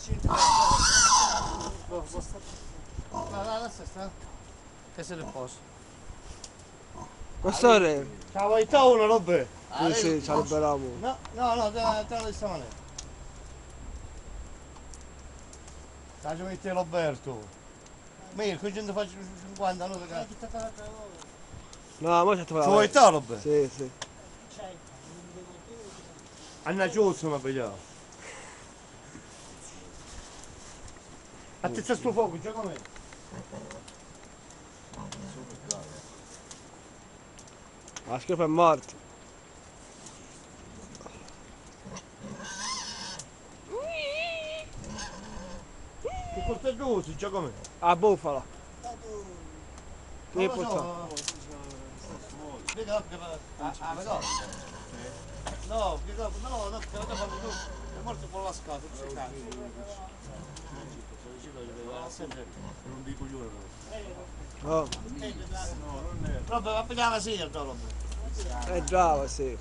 Adesso sta. Che se ne posso. Quest'ore? Ciao, vuoi te una roba? Sì, sì, ci alberamo. No, te la questa maniera. Dai, metti Roberto. Mirko, io ne faccio 50, no? No, ma c'è Ci vuoi te, Roberto? Sì, sì. Anna giusto, ma pigliamo. Attezza sto fuoco, già com'è? La schioppa è morta. Che corta giusto, già com'è? A bufala. Non Che lo porta? so. Vedi che va. No, che no, che la fanno tu. È morto con la scatola, tu sei cazzo. Non dico io. No. Roba, va a pigliare la sera, roba. È brava, sì.